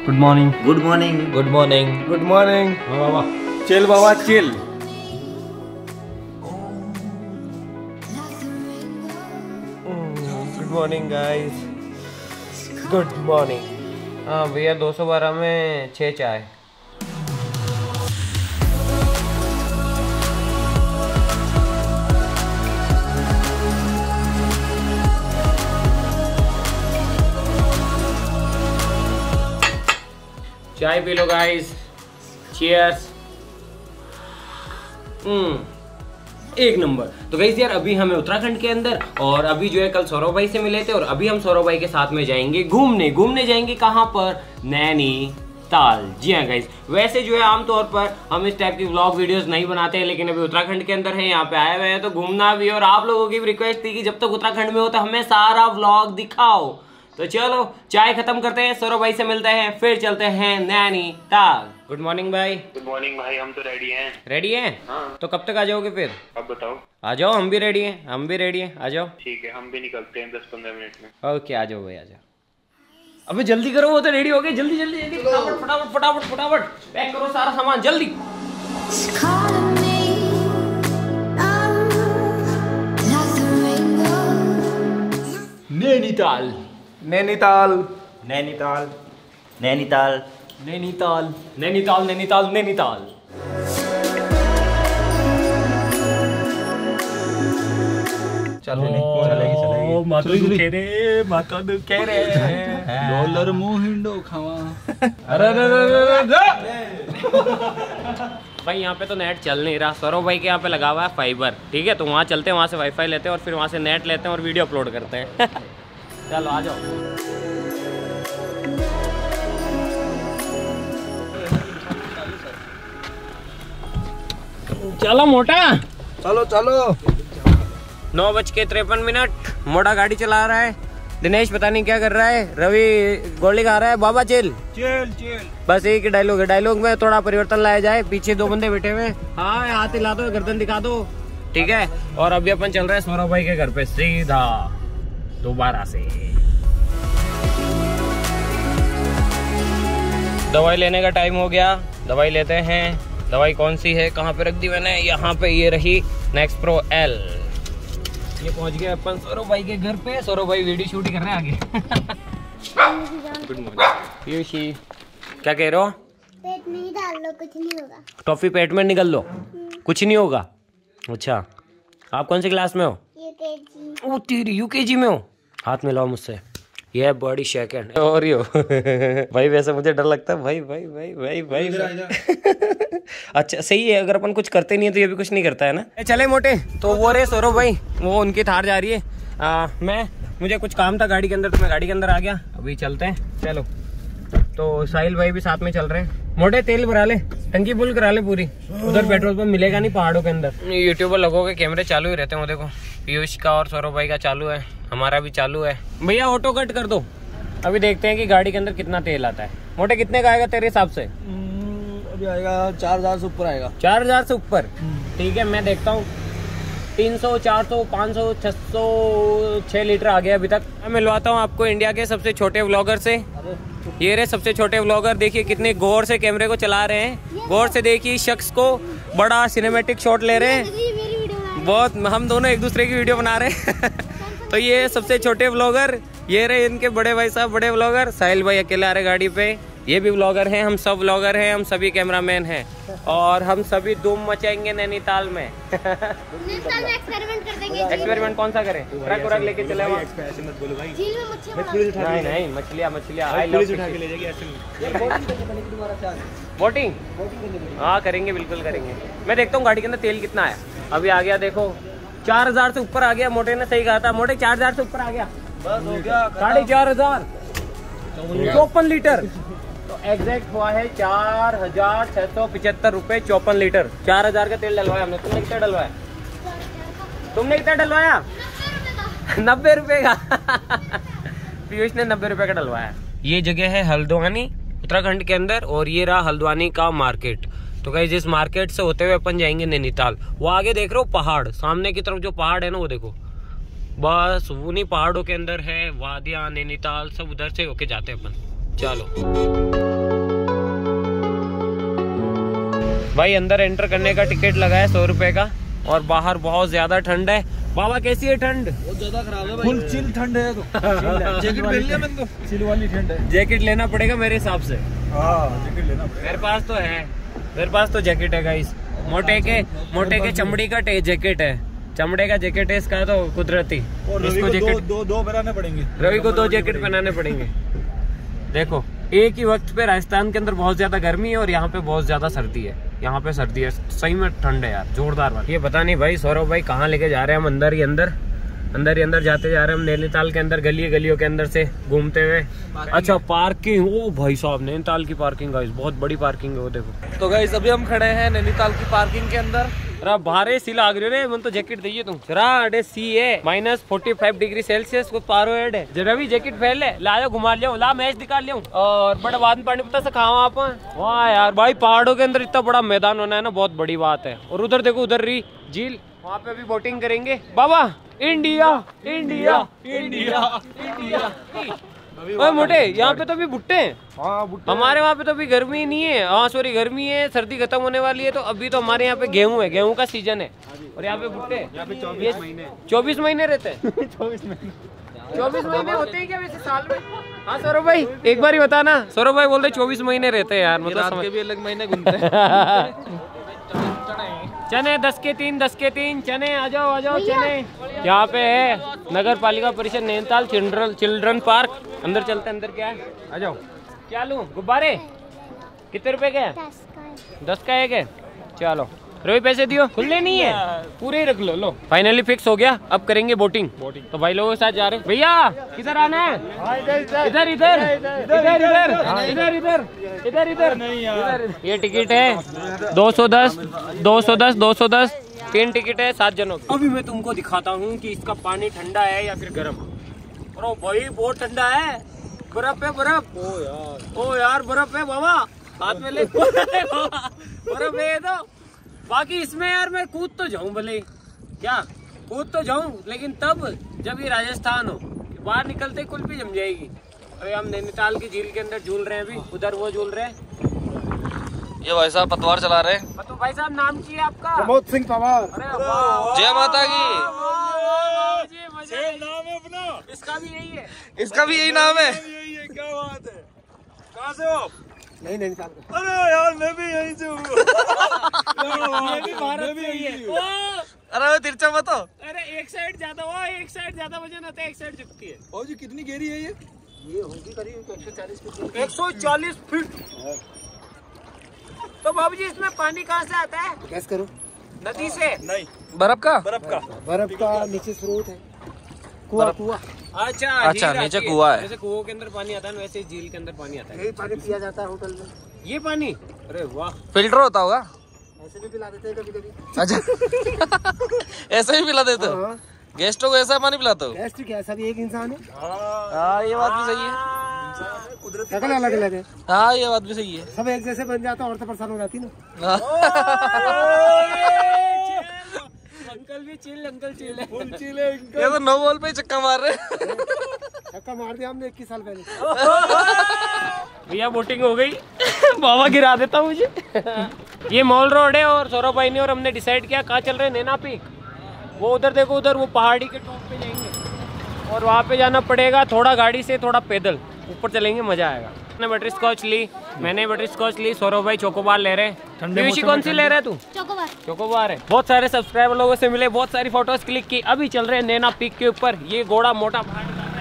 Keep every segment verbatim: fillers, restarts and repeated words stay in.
Good morning. Good morning. Good morning. Good morning. बाबा chill, बाबा chill. Good morning guys, good morning. हाँ भैया दो सौ बारह में छः चाय। चाय पी लो गाइस, चीयर्स। हम्म एक नंबर। तो गाइस यार अभी हमें उत्तराखंड के अंदर, और अभी जो है कल सौरभ भाई से मिले थे, और अभी हम सौरभ भाई के साथ में जाएंगे घूमने। घूमने जाएंगे कहाँ पर? नैनीताल। जी हाँ गाइस, वैसे जो है आमतौर पर हम इस टाइप की व्लॉग वीडियोस नहीं बनाते हैं, लेकिन अभी उत्तराखंड के अंदर है, यहाँ पे आए हुए हैं तो घूमना भी। और आप लोगों की भी रिक्वेस्ट थी कि जब तक उत्तराखंड में हो तो हमें सारा व्लॉग दिखाओ। तो चलो चाय खत्म करते हैं, सौरभ भाई से मिलते हैं, फिर चलते हैं नैनीताल। गुड मॉर्निंग भाई। गुड मॉर्निंग भाई, हम तो रेडी हैं। रेडी हैं? हाँ। तो कब तक आ जाओगे फिर? अब बताओ। आ जाओ, हम भी रेडी हैं, हम भी रेडी हैं, आ जाओ। ठीक है, हम भी निकलते हैं दस पंद्रह मिनट में। ओके आ जाओ भाई, आ जाओ। अबे जल्दी करो, वो तो रेडी हो गए। जल्दी जल्दी जल्दी, फटाफट फटाफट फटाफट फटाफट पैक करो सारा सामान जल्दी। नैनीताल नैनीताल नैनीताल नैनीताल नैनीताल नैनीताल नैनीताल नैनीताल। चलेगी चलेगी। माता दुखे रे, माता दुखे रे। डॉलर मुहिंडो खावा। अरे अरे भाई यहाँ पे तो नेट चल नहीं रहा। सौरभ भाई के यहाँ पे लगा हुआ है फाइबर, ठीक है, तो वहाँ चलते हैं, वहाँ से वाईफाई लेते हैं और फिर वहाँ से नेट लेते हैं और वीडियो अपलोड करते हैं। चलो आ जाओ। चलो मोटा, चलो चलो। नौ बज के तिरपन मिनट मोटा गाड़ी चला रहा है। दिनेश पता नहीं क्या कर रहा है। रवि गोली खा रहा है। बाबा चिल चिल चिल। बस एक ही डायलॉग है, डायलॉग में थोड़ा परिवर्तन लाया जाए। पीछे दो बंदे बैठे हुए, हाँ हाथ हिला दो, गर्दन दिखा दो, ठीक है। और अभी अपन चल रहे हैं सौरभ भाई के घर पे सीधा दोबारा से। दवाई लेने का टाइम हो गया, दवाई लेते हैं। दवाई कौन सी है, कहाँ पे रख दी मैंने? यहाँ पे ये रही, नेक्स्ट प्रो एल। ये पहुंच गए अपन सौरभ भाई के घर पे। सौरभ भाई वीडियो शूट कर रहे हैं आगे। गुड मॉर्निंग पीयूषी, क्या कह रहे हो? पेट में ही डाल लो, कुछ नहीं होगा। टॉफी पेट में निकल लो, कुछ नहीं होगा। अच्छा, आप कौन सी क्लास में हो? यूकेजी। ओ तेरी यूकेजी में हो। हाथ मिलाओ मुझसे। ये बॉडी सेकंड और यो। भाई वैसे मुझे डर लगता है भाई भाई भाई भाई भाई, भाई। अच्छा सही है, अगर अपन कुछ करते नहीं है तो ये भी कुछ नहीं करता है ना। चले मोटे, तो वो रे सौरभ भाई, वो उनकी थार जा रही है। आ, मैं मुझे कुछ काम था गाड़ी के अंदर, तो मैं गाड़ी के अंदर आ गया। अभी चलते हैं, चलो। तो साहिल भाई भी साथ में चल रहे हैं। मोटे तेल भरा ले, टंकी फुल करा ले पूरी। उधर पेट्रोल पंप मिलेगा नहीं पहाड़ों के अंदर। यूट्यूबर लोगों के कैमरे चालू ही रहते हैं, वो देखो पीयूष का और सौरभ भाई का चालू है, हमारा भी चालू है। भैया ऑटो कट कर दो, अभी देखते हैं कि गाड़ी के अंदर कितना तेल आता है। मोटे कितने का आएगा तेरे हिसाब से? अभी आएगा चार हजार से ऊपर आएगा। चार हजार से ऊपर, ठीक है। मैं देखता हूँ तीन सौ, चार सौ, पाँच सौ, छह सौ, छह लीटर आ गया अभी तक। मैं मिलवाता हूँ आपको इंडिया के सबसे छोटे व्लॉगर से। ये रहे सबसे छोटे व्लॉगर, देखिए कितने गौर से कैमरे को चला रहे हैं। गौर से देखिए इस शख्स को, बड़ा सिनेमैटिक शॉट ले रहे हैं। बहुत, हम दोनों एक दूसरे की वीडियो बना रहे हैं। तो ये सबसे छोटे व्लॉगर, ये रहे इनके बड़े भाई साहब बड़े व्लॉगर। साहिल भाई अकेले आ रहे गाड़ी पे, ये भी व्लॉगर हैं। हम सब व्लॉगर हैं, हम सभी कैमरामैन हैं, और हम सभी धूम मचाएंगे नैनीताल में। नैनीताल में एक्सपेरिमेंट कर देंगे। एक्सपेरिमेंट कौन सा करें? ट्रक व्रक लेके चले वहाँ? मत बोलो भाई। झील में मच्छी नहीं नहीं, मछलियाँ मछलियाँ। पुलिस उठा के ले जाएगी ऐसे। बोटिंग हाँ करेंगे, बिल्कुल करेंगे। मैं देखता हूँ गाड़ी के अंदर तेल कितना है। अभी आ गया, देखो चार हजार से ऊपर आ गया। मोटे ने सही कहा था, मोटे चार हजार से ऊपर आ गया। बस हो गया, साढ़े चार हजार चौपन लीटर। तो एग्जैक्ट हुआ है चार हजार छह सौ पिछहत्तर रुपए चौपन लीटर। चार हजार का तेल डलवाया हमने। तुमने कितना डलवाया? तुमने कितना डलवाया? नब्बे रुपए का। पीयूष ने नब्बे रुपए का डलवाया। ये जगह है हल्द्वानी, उत्तराखंड के अंदर, और ये रहा हल्द्वानी का मार्केट। तो गाइस इस मार्केट से होते हुए अपन जाएंगे नैनीताल। वो आगे देख रहे हो पहाड़, सामने की तरफ जो पहाड़ है ना वो देखो, बस उन्हीं पहाड़ों के अंदर है वादियां, नैनीताल सब उधर से होके जाते हैं अपन। चलो। भाई अंदर एंटर करने का टिकट लगा है सौ रुपए का और बाहर बहुत ज्यादा ठंड है। बाबा कैसी है ठंड? बहुत ज्यादा खराब है भाई। फुल चिल ठंड है तो जैकेट पहन लिया मैंने तो। चिल वाली ठंड है। जैकेट लेना पड़ेगा मेरे हिसाब से। हाँ जैकेट लेना पड़ेगा। मेरे पास तो है, मेरे पास तो जैकेट है गाइस। मोटे के मोटे के चमड़ी का जैकेट है, चमड़े का जैकेट है इसका तो कुदरती। और इसको जैकेट दो दो पहनाने पड़ेंगे। रवि को दो जैकेट पहनाने पड़ेंगे। देखो एक ही वक्त पे राजस्थान के अंदर बहुत ज्यादा गर्मी है और यहाँ पे बहुत ज्यादा सर्दी है। यहाँ पे सर्दी है, सही में ठंड है यार, जोरदार बात। ये पता नहीं भाई सौरभ भाई कहाँ लेके जा रहे हैं हम, अंदर ही अंदर अंदर ही अंदर जाते जा रहे हैं हम नैनीताल के अंदर, गली गलियों के अंदर से घूमते हुए। अच्छा पार्किंग, ओ भाई साहब नैनीताल की पार्किंग गाइस, बहुत बड़ी पार्किंग है वो देखो। तो गाइस अभी हम खड़े हैं नैनीताल की पार्किंग के अंदर। अरे भारे सी लाग रही रे, मन तो जैकेट दीजिए तुम जरा। अरे सी है minus forty five degree Celsius को पारो हेड है। जरा भी जैकेट पहन ले, ला घुमा लिया, ला मैच दिखा लिया और बड़ा बाद में पानी पता से खाओ आप। वाह यार भाई पहाड़ों के अंदर इतना बड़ा मैदान होना है ना, बहुत बड़ी बात है। और उधर देखो उधर रही झील, वहाँ पे भी बोटिंग करेंगे। बाबा इंडिया इंडिया इंडिया इंडिया। ओए मोटे यहाँ पे तो भी भुट्टे हैं। हाँ भुट्टे। हमारे वहाँ पे तो अभी गर्मी नहीं है, हाँ सॉरी गर्मी है, सर्दी खत्म होने वाली है। तो अभी तो हमारे यहाँ पे गेहूं है, गेहूं का सीजन है। और यहाँ पे भुट्टे यहाँ पे चौबीस महीने चौबीस महीने रहते हैं। चौबीस महीने चौबीस महीने होते हैं क्या वैसे साल में? हाँ सौरभ भाई एक बार ही बताना। सौरभ भाई बोलते चौबीस महीने रहते हैं यार, मतलब रात के भी अलग महीने घूमते हैं। चने दस के तीन, दस के तीन चने, आ जाओ आ जाओ चने। यहाँ पे है नगर पालिका परिषद नैनीताल चिल्ड्रन चिल्ड्रन पार्क। अंदर चलते हैं, अंदर क्या है, आ जाओ। क्या लूं गुब्बारे? कितने रुपए के? दस का एक है। चलो रवि पैसे दियो, खुले नहीं है पूरे ही रख लो। लो फाइनली फिक्स हो गया, अब करेंगे बोटिंग। बोटिंग तो भाई लोगों के साथ जा रहे हैं। भैया किधर आना है? इधर इधर इधर इधर इधर इधर इधर इधर। ये टिकट है दो सौ दस दो सौ दस दो सौ दस तीन टिकट है सात जनों की। अभी मैं तुमको दिखाता हूँ कि इसका पानी ठंडा है या फिर गर्म। और भाई बहुत ठंडा है, बर्फ है बर्फ। ओ यार ओ यार बर्फ है बाबा, हाथ में ले। बर्फ है तो बाकी इसमें यार मैं कूद तो जाऊं भले, क्या कूद तो जाऊं, लेकिन तब जब ये राजस्थान हो, बाहर निकलते ही कुल्फी जम जाएगी। अरे हम नैनीताल की झील के अंदर झूल रहे हैं, अभी उधर वो झूल रहे हैं। ये भाई साहब पतवार चला रहे हैं। तो भाई साहब नाम की है आपका? प्रमोद सिंह पवार। अरे वाह, जय माता की। नाम है अपना, इसका भी यही है, इसका भी यही नाम है। यही है, क्या बात है। कहाँ से हो? नहीं नैनीताल। अरे यार मैं भी यहीं से हूँ। ये भी भारत से ही है। ओ, अरे वो तिरछा मत हो। अरे एक साइड ज्यादा, वो एक साइड ज्यादा वजन होता है, एक साइड झुकती है। और जी कितनी गहरी है ये? ये होगी करीब एक सौ चालीस फीट। एक सौ चालीस फीट। तो बाबू जी इसमें पानी कहाँ से आता है? गैस करो। नदी से? नहीं, बर्फ का बर्फ का। बर्फ का नीचे स्रोत है, कुआं कुआं। अच्छा अच्छा, झील नीचे आती कुआं है। जैसे कुओं के अंदर पानी आता है ना, वैसे झील के अंदर पानी आता है। यही पानी पिया जाता है होटल में। ये पानी? अरे वाह, फिल्टर होता होगा। ऐसे भी पिला देते हैं कभी कभी। अच्छा ऐसे ही पिला देते हो? गेस्टों को ऐसा पानी पिलाते हो? गैस्ट्रिक है, सब एक इंसान है। हाँ ये बात भी सही है। शक्ल अलग अलग है, हाँ ये बात भी सही है। सब एक जैसे बन जाता, और तो परेशान हो जाती ना। अंकल भी चिल, अंकल चिल है। फुल चिल है इनका। ये तो नो बॉल पे ही चक्का मार रहे हैं। धक्का मार दिया हमने इक्कीस साल पहले। भैया बोटिंग हो गई। बाबा गिरा देता मुझे। ये मॉल रोड है और सौरभ भाई ने और हमने डिसाइड किया कहाँ चल रहे हैं, नैना पीक। वो उधर देखो, उधर वो पहाड़ी के टॉप पे जाएंगे और वहाँ पे जाना पड़ेगा थोड़ा गाड़ी से, थोड़ा पैदल ऊपर चलेंगे, मजा आएगा। मैंने बटर स्कॉच ली, मैंने बटर स्कॉच ली, सौरभ भाई चोकोबार ले रहे हैं। पीयूषी कौन सी ले रहे है तू? चोकोबार। चोकोबार है। बहुत सारे सब्सक्राइबर लोगों से मिले, बहुत सारी फोटोज क्लिक की। अभी चल रहे हैं नैना पीक के ऊपर। ये घोड़ा मोटा पहाड़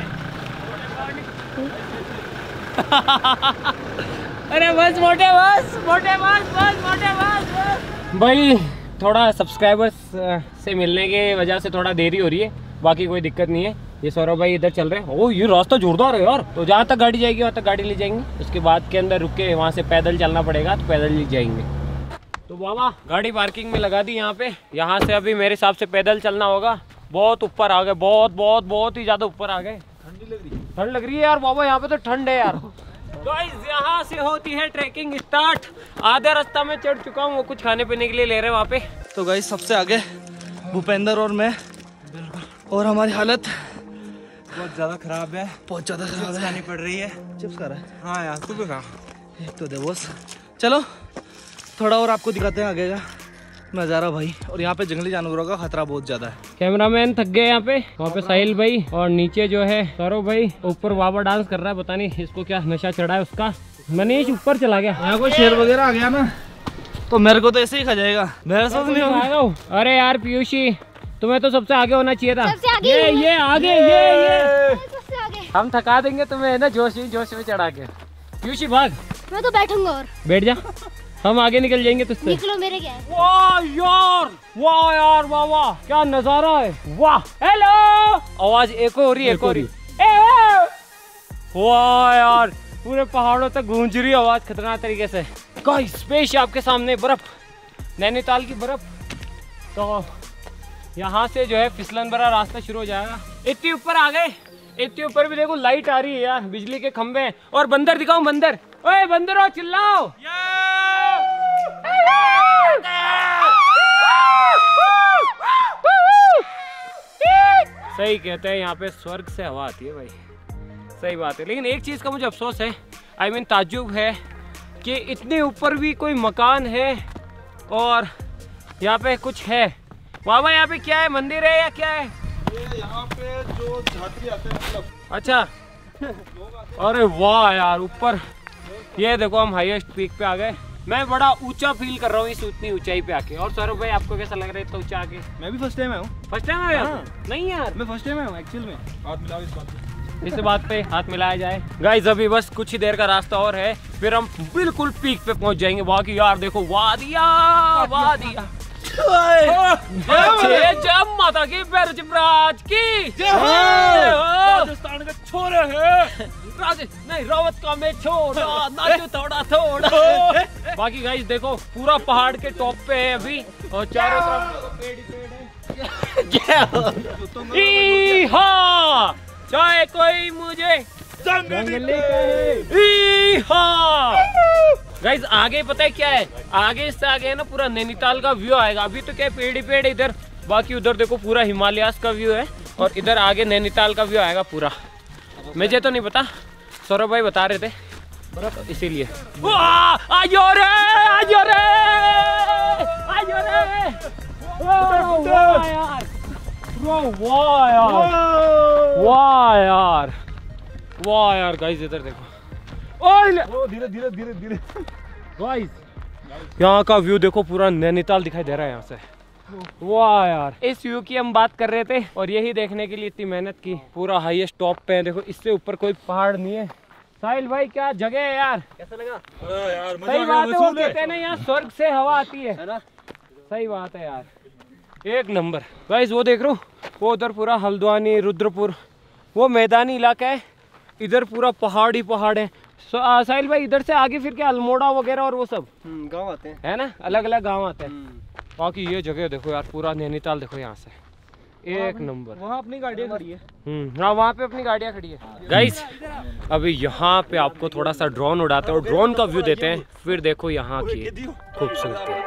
अरे बस मोटे बस मोटे बस बस मोटे बस बस। भाई थोड़ा सब्सक्राइबर्स से मिलने के वजह से थोड़ा देरी हो रही है, बाकी कोई दिक्कत नहीं है। ये सौरभ भाई इधर चल रहे हैं। ओ ये रास्ता जोरदार है यार। तो जहाँ तक गाड़ी जाएगी वहाँ तक गाड़ी ले जाएंगे, उसके बाद के अंदर रुक के वहाँ से पैदल चलना पड़ेगा, तो पैदल ले जाएंगे। तो बाबा गाड़ी पार्किंग में लगा दी यहाँ पे। यहाँ से अभी मेरे हिसाब से पैदल चलना होगा। बहुत ऊपर आ गए, बहुत बहुत बहुत ही ज़्यादा ऊपर आ गए। ठंडी लग रही है, ठंड लग रही है यार बाबा, यहाँ पे तो ठंड है यार। गाइस यहाँ से होती है ट्रैकिंग स्टार्ट। आधे रास्ता में चढ़ चुका हूँ, वो कुछ खाने पीने के लिए ले रहे हैं वहाँ पे। तो गाइस सबसे आगे भूपेंद्र और मैं, और हमारी हालत बहुत ज्यादा खराब है, बहुत ज्यादा खराब है। खानी पड़ रही है। चिप्स खा रहा है। हाँ यार तू भी खा। एक तो दे बॉस। चलो थोड़ा और आपको दिखाते हैं आगे का नज़ारा भाई। और यहाँ पे जंगली जानवरों का खतरा बहुत ज्यादा है। कैमरामैन थक गए यहाँ पे, वहाँ पे साहिल भाई और नीचे जो है सौरभ भाई, ऊपर बाबा डांस कर रहा है, पता नहीं इसको क्या नशा चढ़ा है उसका। मनीष ऊपर चला गया। यहाँ कोई शेर वगैरह आ गया ना तो मेरे को तो ऐसे ही खा जाएगा। मेरे साथ नहीं होगा। अरे यार पीयूषी, तुम्हें तो सबसे आगे होना चाहिए था। सबसे आगे ये ये आगे ये ये सबसे आगे। हम थका देंगे तुम्हें ना जोश ही जोश में चढ़ा के। पीयूषी भाग। मैं तो बैठूंगा और बैठ जा, हम आगे निकल जाएंगे तुझसे। निकलो मेरे क्या है। वाह यार, वाह यार, वाह वाह, क्या नजारा है, वाह। हेलो, आवाज एको हो रही है, एको हो रही। वाह यार, पूरे पहाड़ों तक गूंज रही आवाज खतरनाक तरीके से। गाइस पेश आपके सामने बर्फ, नैनीताल की बर्फ। तो यहाँ से जो है फिसलन भरा रास्ता शुरू हो जाएगा। इतनी ऊपर आ गए, इतनी ऊपर भी देखो लाइट आ रही है यार, बिजली के खंभे हैं। और बंदर दिखाऊं, बंदर, ओए बंदरो चिल्लाओ। सही कहते हैं, यहाँ पे स्वर्ग से हवा आती है भाई, सही बात है। लेकिन एक चीज का मुझे अफसोस है, आई मीन ताज्जुब है कि इतने ऊपर भी कोई मकान है और यहाँ पे कुछ है। बाबा यहाँ पे क्या है, मंदिर है या क्या है? ये यहाँ पे जो यात्री आते हैं मतलब। अच्छा, अरे वाह यार, ऊपर ये देखो हम हाईएस्ट पीक पे आ गए। मैं बड़ा ऊंचा फील कर रहा हूँ इस उतनी ऊंचाई पे आके। और सौरभ भाई आपको कैसा लग रहा है इतना ऊंचा आके? मैं भी फर्स्ट टाइम आया हूँ। फर्स्ट टाइम आया? हाँ। नहीं यार, मैं फर्स्ट टाइम आया हूँ एक्चुअल में। हाथ मिलाओ इस बात पे। इस बात पे हाथ मिलाया जाए। गाइस अभी बस कुछ ही देर का रास्ता और है, फिर हम बिल्कुल पीक पे पहुंच जाएंगे। बाकी यार देखो, वादिया वादिया। जब माता की ब्रजराज की राजस्थान के छोरे हैं, नहीं रावत का मैं छोड़ा, नाचो थोड़ा थोड़ा। बाकी गाइस देखो, पूरा पहाड़ के टॉप पे है अभी और चारों तरफ पेड़ ही पेड़ है। हाँ, चाहे कोई मुझे जंगली कहे। गाइस आगे पता है क्या है, आगे इससे आगे है ना पूरा नैनीताल का व्यू आएगा। अभी तो क्या पेड़ ही पेड़ इधर, बाकी उधर देखो पूरा हिमालयास का व्यू है और इधर आगे नैनीताल का व्यू आएगा पूरा। मुझे तो नहीं पता, सौरभ भाई बता रहे थे तो इसीलिए। आयो रे, आयो रे, आयो रे। वाह यार, वाह यार, वाह यार, वाह यार। गाइस इधर देखो, ओए धीरे धीरे धीरे धीरे। गाइस यहाँ का व्यू देखो, पूरा नैनीताल दिखाई दे रहा है यहाँ से। वाह यार, इस व्यू की हम बात कर रहे थे और यही देखने के लिए इतनी मेहनत की। पूरा हाईएस्ट टॉप पे है, देखो इससे ऊपर कोई पहाड़ नहीं है। साहिल भाई क्या जगह है यार, कैसा लगा? यार सही बात है, वो कहते हैं ना यहाँ स्वर्ग से हवा आती है, है ना? सही बात है यार, एक नंबर। गाइस वो देख रहे हो, वो उधर पूरा हल्द्वानी, रुद्रपुर, वो मैदानी इलाका है, इधर पूरा पहाड़ ही पहाड़ है। साहिल भाई इधर से आगे फिर क्या अल्मोड़ा वगैरह और वो सब गाँव आते हैं, है ना, अलग अलग गांव आते हैं। बाकी ये जगह देखो यार, पूरा नैनीताल देखो यहाँ से, एक नंबर। वहाँ अपनी गाड़ियाँ खड़ी है। हम्म, हाँ वहाँ पे अपनी गाड़ियाँ खड़ी है। गाइस अभी यहाँ पे आपको थोड़ा सा ड्रोन उड़ाते हैं और ड्रोन का व्यू देते हैं, फिर देखो यहाँ की खूबसूरती।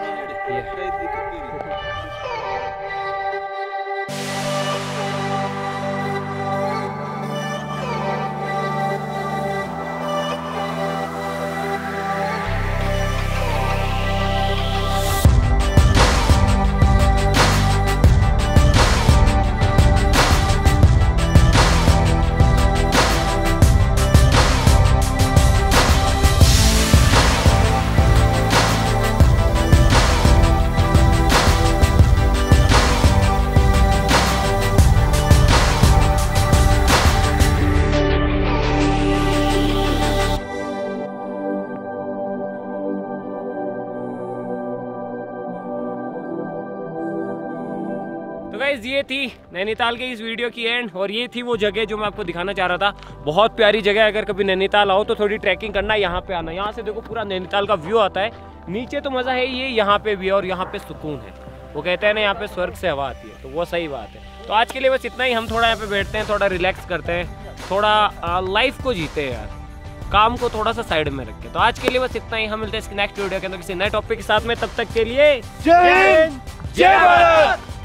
तो गाइस ये थी नैनीताल के इस वीडियो की एंड, और ये थी वो जगह जो मैं आपको दिखाना चाह रहा था। बहुत प्यारी जगह है, अगर कभी नैनीताल आओ तो थोड़ी ट्रैकिंग करना, यहाँ पे आना। यहाँ से देखो पूरा नैनीताल का व्यू आता है, नीचे तो मज़ा है ये, यहाँ पे भी है और यहाँ पे सुकून है। वो कहते हैं ना यहाँ पे स्वर्ग से हवा आती है, तो वो सही बात है। तो आज के लिए बस इतना ही। हम थोड़ा यहाँ पे बैठते हैं, थोड़ा रिलैक्स करते हैं, थोड़ा लाइफ को जीते हैं यार, काम को थोड़ा सा साइड में रख के। तो आज के लिए बस इतना ही। हम मिलते हैं इसके नेक्स्ट वीडियो के अंदर किसी नए टॉपिक के साथ में, तब तक के लिए जय हिंद, जय भारत।